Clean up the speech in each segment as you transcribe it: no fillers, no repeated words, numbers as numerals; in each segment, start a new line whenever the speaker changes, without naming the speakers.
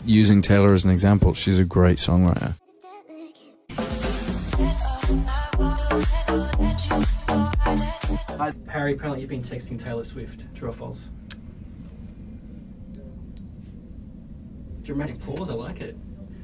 using Taylor as an example. She's a great songwriter.
Harry, apparently you've been texting Taylor Swift. True or false? Dramatic pause, I like it.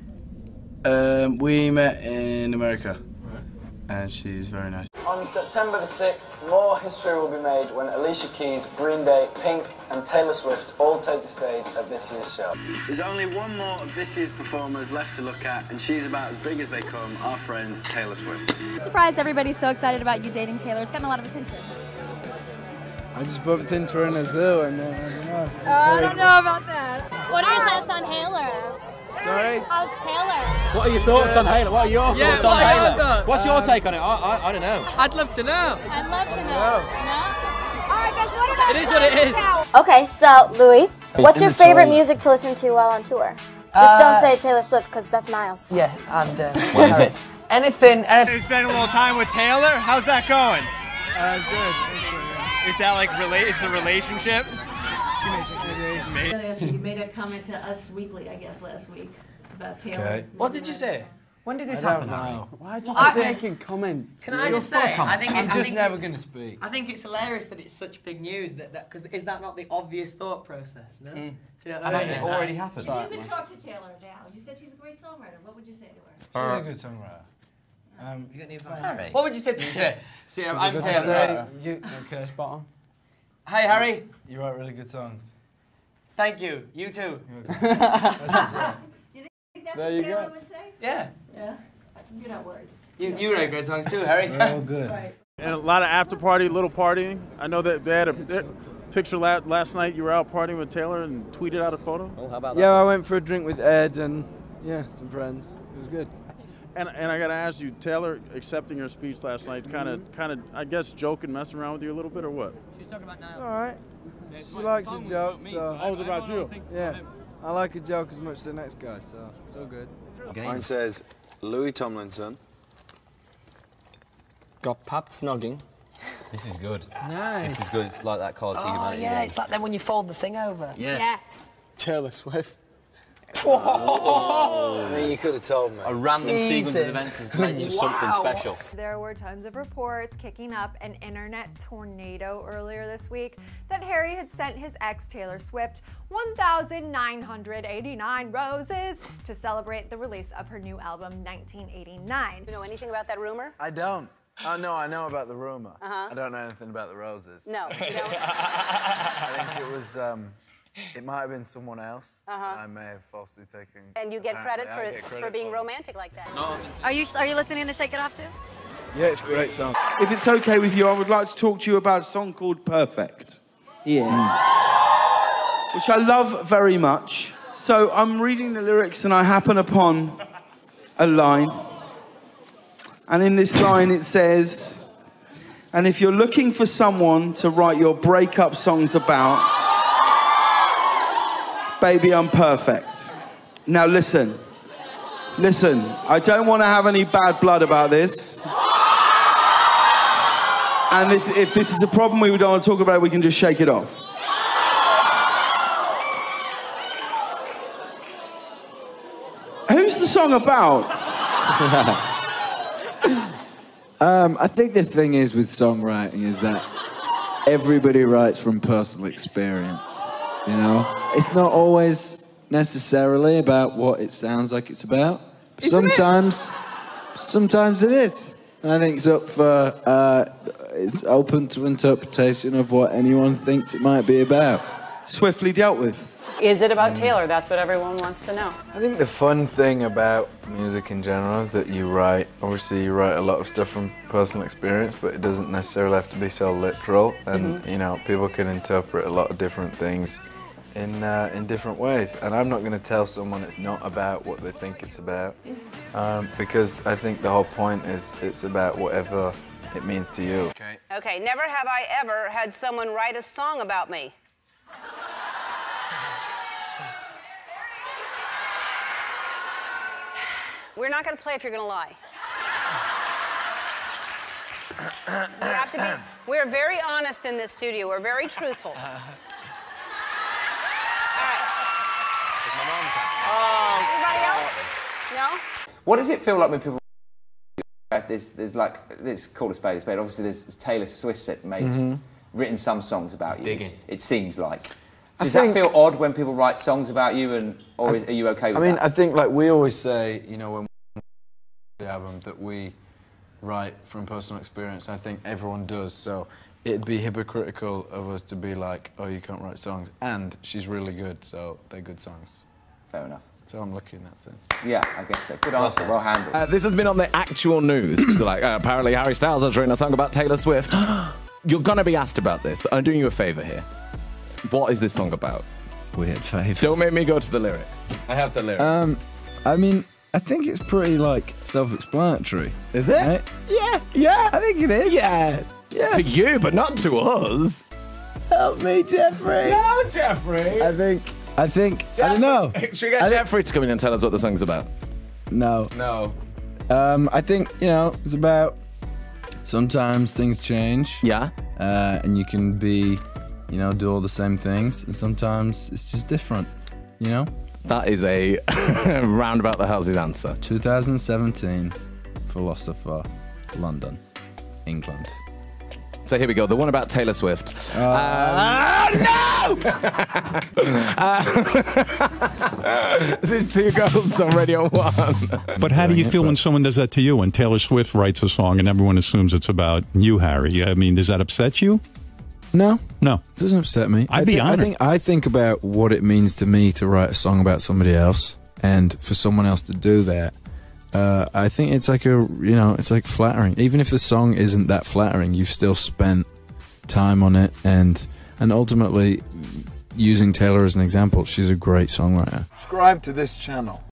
We met in America.
Right.
And she's very nice.
On September the 6th, more history will be made when Alicia Keys, Green Day, Pink and Taylor Swift all take the stage at this year's show.
There's only one more of this year's performers left to look at, and she's about as big as they come, our friend Taylor Swift.
Surprised everybody's so excited about you dating Taylor. It's gotten a lot of attention.
I just bumped into her in a zoo and I don't know.
I don't know about that. What are your thoughts on Taylor?
Sorry?
How's Taylor?
What are your thoughts on Taylor? What are your thoughts on Taylor? What's your take on it? I don't know.
I'd love to know.
I'd love to know. No? Alright guys, what about
It is what it is.
Okay, so Louis, what's your favorite music to listen to while on tour? Just don't say Taylor Swift because that's Miles.
Yeah, and
What is it?
anything.
You spent a little time with Taylor? How's that going?
It's good.
Is that like it's a relationship?
You made a comment to Us Weekly, I guess, last week about Taylor.
Okay.
What did you say? When did this happen?
Why do you making comments?
Can I just say?
I'm just never going to speak.
I think it's hilarious that it's such big news because is that not the obvious thought process? No. Do you know what I mean?
It already happened.
You can talk to Taylor now. You said she's a great songwriter. What would you say to her?
She's a good songwriter.
You got any advice? What would you say to her? See, I'm
Taylor.
Taylor.
Okay, spot on.
Hi, Harry.
You write really good songs.
Thank you. You too.
You think that's what Taylor would say?
Yeah.
Yeah? You're not worried.
You write great songs too, Harry.
Oh, good.
Right.
And a lot of after party, little partying. I know that they had a picture last night. You were out partying with Taylor and tweeted out a photo.
Oh, how about that?
Yeah, I went for a drink with Ed and some friends. It was good.
And I gotta ask you, Taylor accepting your speech last night, kind of, I guess, joking, messing around with you a little bit, or what?
She's talking about now.
It's all right. She likes a joke, so.
Oh, it was about you.
Yeah, I like a joke as much as the next guy, so it's all good.
Mine says, Louis Tomlinson got Pat snogging.
This is good.
Nice.
This is good. It's like that Call of Duty.
Oh yeah, it's like then when you fold the thing over.
Yeah.
Yes.
Taylor Swift.
I mean, you could have told me.
A random sequence of events has led to something special.
There were tons of reports kicking up an internet tornado earlier this week that Harry had sent his ex Taylor Swift 1,989 roses to celebrate the release of her new album 1989.
You know anything about that rumor?
I don't. Oh, no, I know about the rumor. I don't know anything about the roses.
No. You don't?
I think it was, it might have been someone else. I may have falsely taken.
And you get credit for being romantic like that.
No.
Are you listening to Shake It Off too?
Yeah, it's a great song.
If it's okay with you, I would like to talk to you about a song called Perfect. Yeah. Which I love very much. So I'm reading the lyrics and I happen upon a line. And in this line it says, and if you're looking for someone to write your breakup songs about, baby, I'm perfect. Now listen, I don't want to have any bad blood about this. And if this is a problem we don't want to talk about, we can just shake it off. Who's the song about?
I think the thing is with songwriting is that everybody writes from personal experience, you know? It's not always necessarily about what it sounds like it's about. Sometimes it is. And I think it's up for, it's open to interpretation of what anyone thinks it might be about.
Swiftly dealt with.
Is it about Taylor? That's what everyone wants to know.
I think the fun thing about music in general is that you write a lot of stuff from personal experience, but it doesn't necessarily have to be so literal, and you know, people can interpret a lot of different things in different ways. And I'm not going to tell someone it's not about what they think it's about, because I think the whole point is it's about whatever it means to you.
Okay, never have I ever had someone write a song about me. We're not going to play if you're going to lie. We have to be, we're very honest in this studio. We're very truthful. All right.
My mom can.
Oh. know?
What does it feel like when people... There's like, it's called a spade, obviously there's Taylor Swift written some songs about you. Digging. It seems like. Does that feel odd when people write songs about you, or are you okay with that?
I mean, I think like we always say, you know, when we the album that we write from personal experience. I think everyone does, so it'd be hypocritical of us to be like, oh, you can't write songs. And she's really good, so they're good songs.
Fair enough.
So I'm lucky in that sense.
Yeah, I guess so. Good answer, well handled.
This has been on the actual news. Like, apparently Harry Styles has written a song about Taylor Swift. You're gonna be asked about this. I'm doing you a favour here. What is this song about?
Weird favour.
Don't make me go to the lyrics. I have the lyrics.
I mean, I think it's pretty, like, self-explanatory.
Is it?
Right? Yeah, I think it is.
Yeah. To you, but not to us.
Help me, Jeffrey.
No, Jeffrey.
I think, Jeffrey. I don't know.
Should we get Jeffrey to come in and tell us what the song's about?
No.
No.
I think, you know, it's about sometimes things change.
Yeah.
And you can be, you know, do all the same things, and sometimes it's just different, you know?
That is a roundabout the house's answer.
2017, Philosopher, London, England.
So here we go, the one about Taylor Swift.
No!
This is Two Girls on Radio 1.
But how do you feel when someone does that to you? When Taylor Swift writes a song and everyone assumes it's about you, Harry? I mean, does that upset you?
No.
No.
It doesn't upset me.
I'd be honored.
I think about what it means to me to write a song about somebody else, and for someone else to do that. I think it's like it's like flattering. Even if the song isn't that flattering, you've still spent time on it, and ultimately, using Taylor as an example, she's a great songwriter.
Subscribe to this channel.